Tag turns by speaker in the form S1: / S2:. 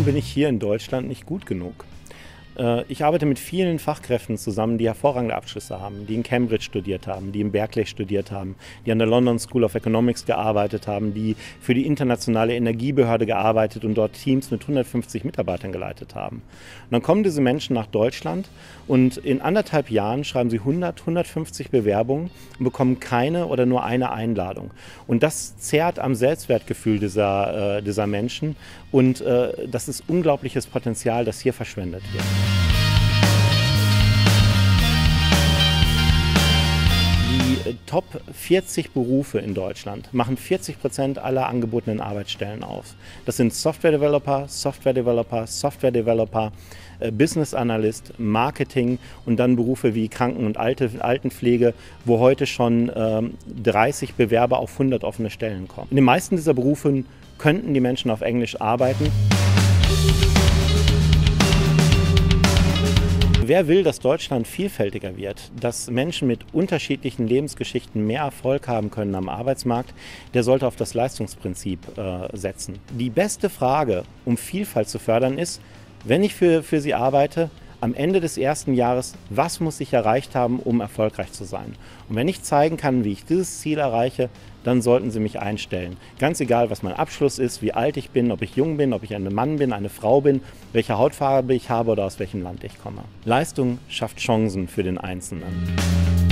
S1: bin ich hier in Deutschland nicht gut genug? Ich arbeite mit vielen Fachkräften zusammen, die hervorragende Abschlüsse haben, die in Cambridge studiert haben, die in Berkeley studiert haben, die an der London School of Economics gearbeitet haben, die für die internationale Energiebehörde gearbeitet und dort Teams mit 150 Mitarbeitern geleitet haben. Und dann kommen diese Menschen nach Deutschland und in 1,5 Jahren schreiben sie 150 Bewerbungen und bekommen keine oder nur eine Einladung. Und das zehrt am Selbstwertgefühl dieser Menschen und das ist unglaubliches Potenzial, das hier verschwendet wird. Die Top 40 Berufe in Deutschland machen 40% aller angebotenen Arbeitsstellen aus. Das sind Software-Developer, Business Analyst, Marketing und dann Berufe wie Kranken- und Altenpflege, wo heute schon 30 Bewerber auf 100 offene Stellen kommen. In den meisten dieser Berufe könnten die Menschen auf Englisch arbeiten. Wer will, dass Deutschland vielfältiger wird, dass Menschen mit unterschiedlichen Lebensgeschichten mehr Erfolg haben können am Arbeitsmarkt, der sollte auf das Leistungsprinzip setzen. Die beste Frage, um Vielfalt zu fördern, ist, wenn ich für Sie arbeite, am Ende des ersten Jahres, was muss ich erreicht haben, um erfolgreich zu sein? Und wenn ich zeigen kann, wie ich dieses Ziel erreiche, dann sollten Sie mich einstellen. Ganz egal, was mein Abschluss ist, wie alt ich bin, ob ich jung bin, ob ich ein Mann bin, eine Frau bin, welche Hautfarbe ich habe oder aus welchem Land ich komme. Leistung schafft Chancen für den Einzelnen.